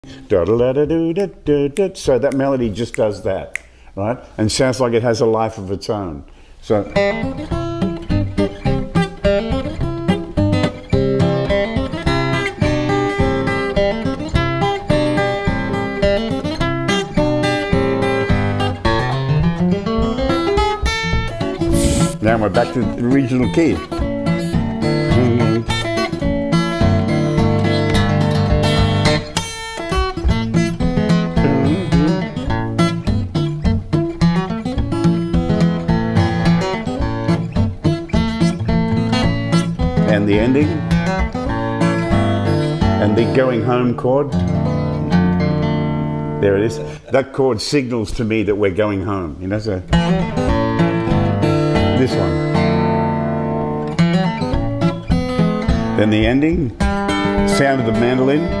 Da-da-da-da-do-da-da-da. So that melody just does that, right? And sounds like it has a life of its own. So. Now we're back to the original key. And the ending, and the going home chord. There it is. That chord signals to me that we're going home. You know, so this one. Then the ending, sound of the mandolin.